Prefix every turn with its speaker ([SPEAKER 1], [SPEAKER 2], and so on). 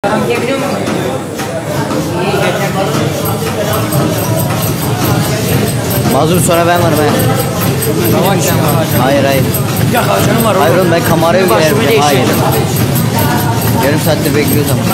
[SPEAKER 1] Mazur sonra ben varım he.
[SPEAKER 2] Tamam sen var.
[SPEAKER 1] Hayır hayır.
[SPEAKER 2] Ya canım var.
[SPEAKER 1] Hayır oğlum ben kamerayı
[SPEAKER 2] Başımı
[SPEAKER 1] verdim.
[SPEAKER 2] değiştirdim.
[SPEAKER 1] Hayır. Yarım saattir bekliyoruz ama.